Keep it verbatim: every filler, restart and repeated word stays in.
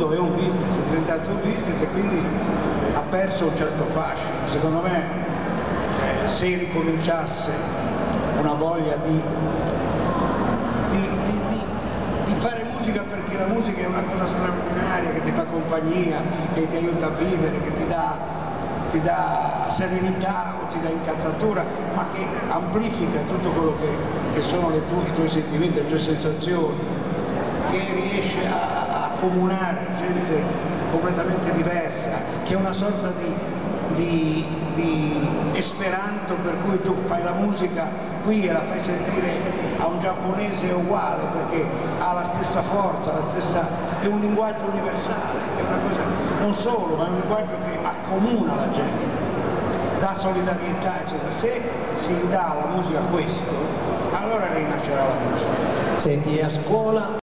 fondo è un business, è diventato un business e quindi ha perso un certo fascino. Secondo me eh, se ricominciasse una voglia di, di, di, di, di fare musica, perché la musica è una cosa straordinaria che ti fa compagnia, che ti aiuta a vivere, che ti dà, ti dà serenità o ti dà incazzatura, ma che amplifica tutto quello che, che sono le tue, i tuoi sentimenti, le tue sensazioni, che riesce a, a comunare gente completamente diversa, che è una sorta di, di, di esperanto per cui tu fai la musica qui e la fai sentire a un giapponese uguale perché ha la stessa forza, la stessa, è un linguaggio universale, è una cosa non solo, ma è un linguaggio che accomuna la gente, dà solidarietà eccetera. Se si ridà alla musica questo, allora rinascerà la musica. Senti, a scuola